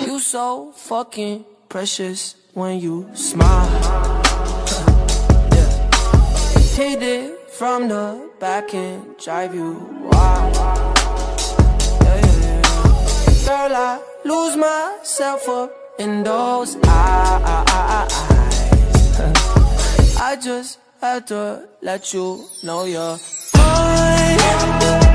You so fucking precious when you smile. Yeah. Hit it from the back and drive you wild. Yeah, yeah, yeah. Girl, I lose myself up in those eyes. I just had to let you know you're mine.